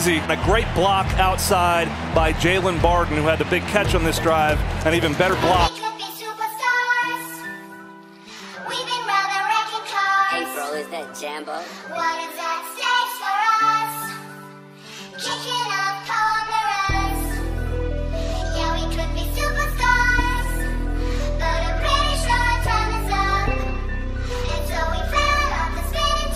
easy. And a great block outside by Jaylon Barden, who had the big catch on this drive, and even better block. Is that Jambo? What is that stage for us? Kicking up corners. Yeah, we could be superstars, but I'm pretty sure our time is up. And so we fell off the spinning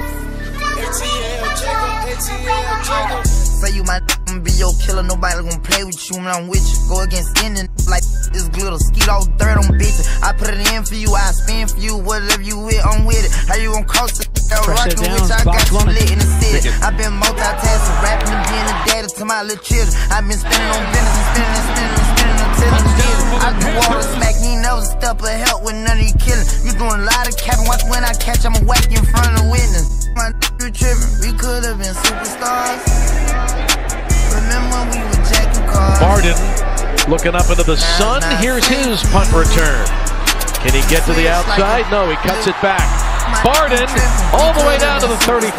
tops. Say you my be your killer, nobody gonna play with you when I'm with you. Go against any like this glitter, skeet all dirt on bitches. I put it in for you, I spin for you, whatever you with, I'm with it. How you gon' cross it? Rockin' with you, I got you lit in the city. I been multitasking, rapping and being a daddy to my little children. I been spinning on business and spinning and spinning and spinning until I'm getting. I do water smack, you ain't never step of help with none of you killing. You doing a lot of capping, watch when I catch, I'ma whack you in front of the witness. My you tripping, we could've been superstars. Remember when we were jacking cars? Barden looking up into the sun. Here's his punt return. Can he get to the outside? No, he cuts it back. Barden all the way down to the 35.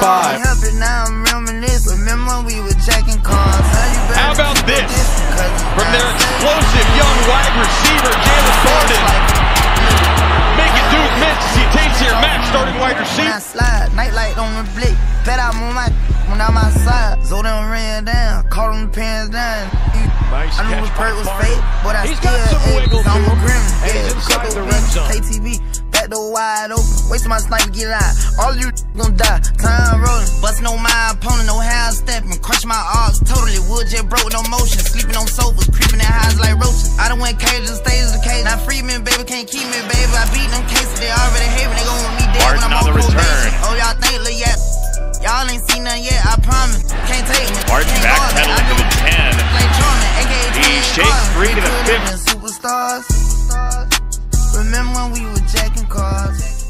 How about this? From their explosive young wide receiver, Jaylon Barden. Make it do miss. He takes your match starting wide receiver. Nightlight on the blick. Bet I'm on my side. So them ran down, caught them pants down. Nice I knew catch his perk was Barden. fake, but I He's still got some wiggle to him, grim. and he's inside the red zone. KTV, back door wide open. Wasting my sniper, get out. All you gon' die. Time rolling, busting on my opponent, no hand stepping. Crush my arms, totally wood jet broke, no motion. Sleeping on sofas, creeping in highs like roaches. I done went cages, stages of cage. Now free me, baby, can't keep me, baby. I beat them cases, they already hate me. They gon' want me dead when I'm on probation. Oh, y'all think, yeah. Y'all ain't seen nothing yet, I promise. Can't take me. Barden backpedaling to the 10. He shakes free to the 5th. Superstars. Remember when we were jacking cars?